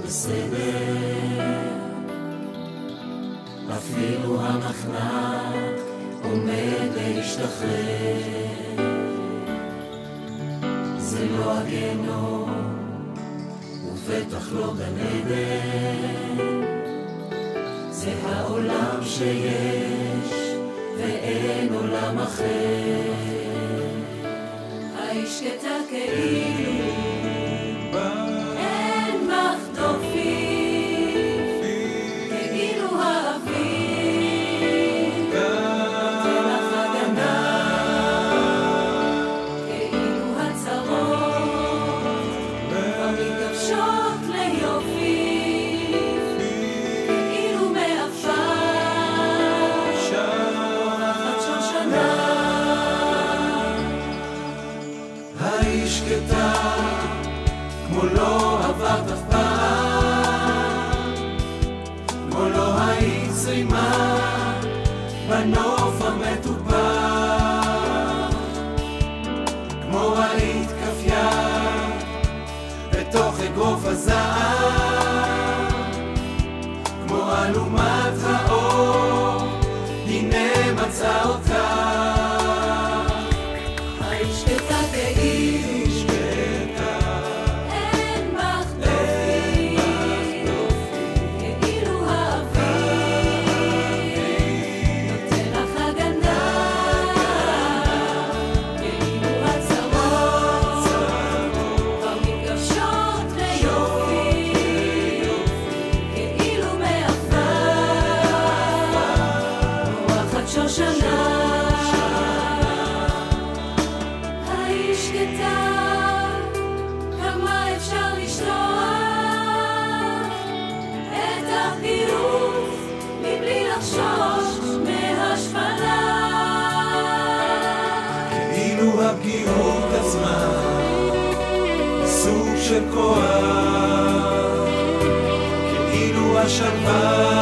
בסדר, אפילו המחנק עומד להשתחרר. זה לא הגיהנום ובטח לא גן עדן, זה העולם שיש ואין עולם אחר. היי שקטה כאילו אין מחטופים, כאילו האוויר נותן לך הגנה, כאילו הצרות המתגבשות ליופי, כאילו מעפר אורחת שושנה. היי שקטה כמו לא עברת אף פעם, כמו לא היית צרימה בנוף המטופח, כמו היית כף יד בתוך אגרוף הזעם, כמו אלומת האור הנה מצא אותך. היי שקטה כאילו הפגיעות עצמה סוג של כוח, כאילו השלווה